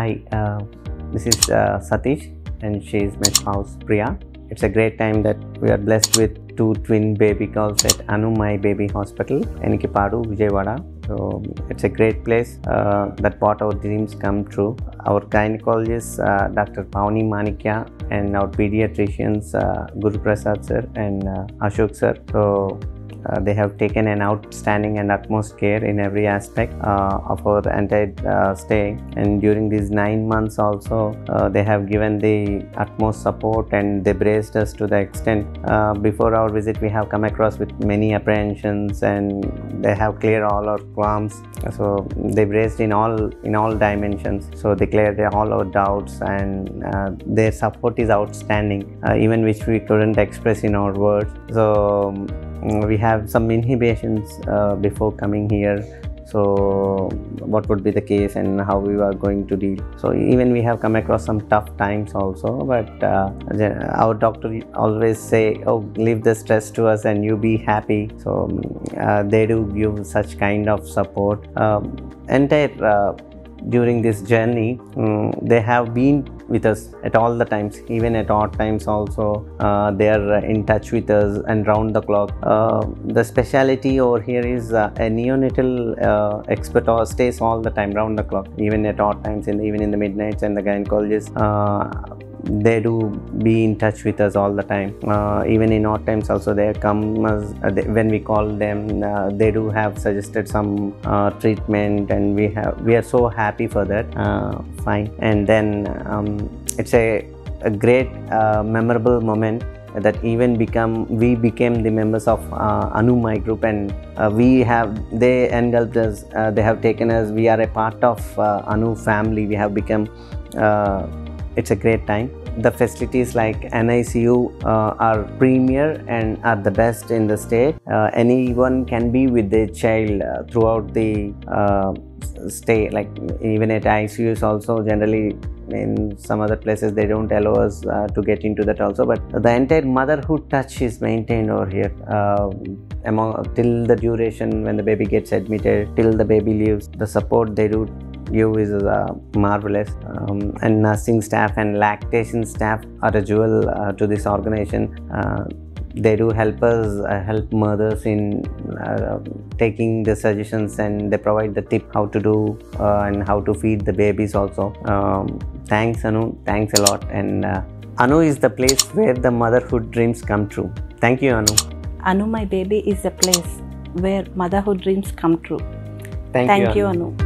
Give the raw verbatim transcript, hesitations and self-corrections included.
Hi, uh, this is uh, Satish and she is my spouse Priya. It's a great time that we are blessed with two twin baby girls at Anu My Baby Hospital, Enikipadu, Vijayawada. So it's a great place uh, that brought our dreams come true. Our gynecologists, uh, Doctor Pavani Manikya, and our pediatricians, uh, Guru Prasad sir and uh, Ashok sir. So Uh, they have taken an outstanding and utmost care in every aspect uh, of our entire uh, stay, and during these nine months also uh, they have given the utmost support and they braced us to the extent. Uh, before our visit we have come across with many apprehensions and they have cleared all our qualms, so they braced in all in all dimensions, so they cleared all our doubts, and uh, their support is outstanding, uh, even which we couldn't express in our words. So we have some inhibitions uh, before coming here, so what would be the case and how we are going to deal. So even we have come across some tough times also, but uh, our doctor always say, oh, leave the stress to us and you be happy. So uh, they do give such kind of support. Um, entire uh, during this journey um, they have been with us at all the times, even at odd times also. Uh, they are in touch with us and round the clock. Uh, the speciality over here is uh, a neonatal uh, expert stays all the time round the clock, even at odd times, in the, even in the midnights, and the gynecologists uh, they do be in touch with us all the time. Uh, even in odd times also they come as, uh, they, when we call them, uh, they do have suggested some uh, treatment, and we have we are so happy for that. Uh, fine. And then um, it's a, a great uh, memorable moment that even become we became the members of uh, Anu My group, and uh, we have they engulfed us, uh, they have taken us, we are a part of uh, Anu family. We have become uh, it's a great time. The facilities like N I C U uh, are premier and are the best in the state. Uh, anyone can be with their child uh, throughout the uh, stay, like even at I C Us also. Generally in some other places they don't allow us uh, to get into that also, but the entire motherhood touch is maintained over here, uh, among till the duration when the baby gets admitted, till the baby leaves. The support they do give is uh, marvelous, um, and nursing staff and lactation staff are a jewel uh, to this organization. Uh, they do help us uh, help mothers in uh, taking the suggestions, and they provide the tip how to do uh, and how to feed the babies also. Um, thanks Anu, thanks a lot. And uh, Anu is the place where the motherhood dreams come true. Thank you Anu. Anu My Baby is a place where motherhood dreams come true. Thank, Thank you, you Anu. Anu.